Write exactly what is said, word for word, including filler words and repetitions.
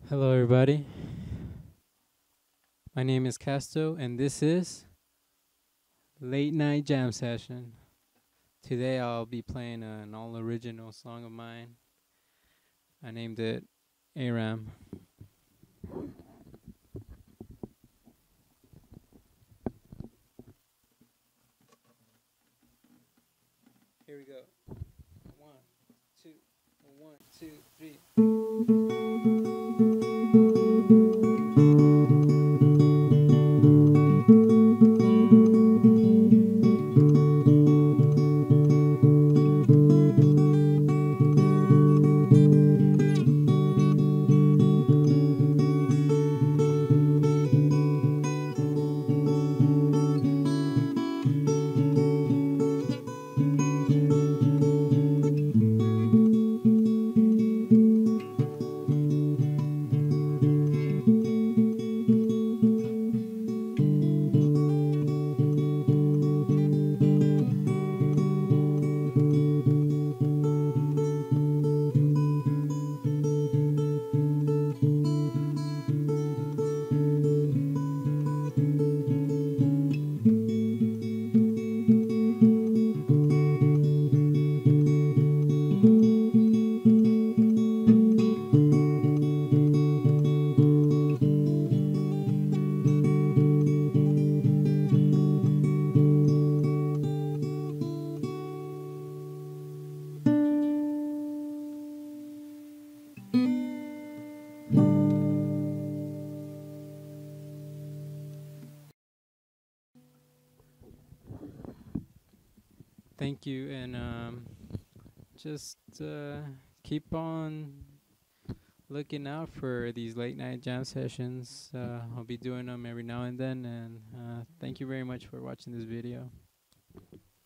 Hello, everybody. My name is Casto, and this is Late Night Jam Session. Today, I'll be playing an all original song of mine. I named it Aram. Here we go. One, two, one, two, three. Thank you, and um, just uh, keep on looking out for these late night jam sessions. Uh, I'll be doing them every now and then, and uh, thank you very much for watching this video.